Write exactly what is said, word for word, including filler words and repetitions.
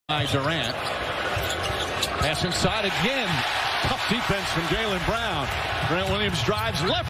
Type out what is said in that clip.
by Durant. Pass inside again. Tough defense from Jaylen Brown. Grant Williams drives left.